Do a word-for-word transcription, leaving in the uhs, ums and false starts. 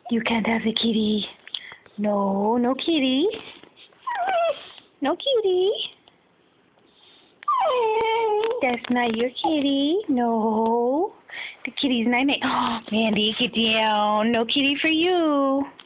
You can't have the kitty. No, no kitty. No kitty. That's not your kitty. No. The kitty's night night. Oh, Mandy, get down. No kitty for you.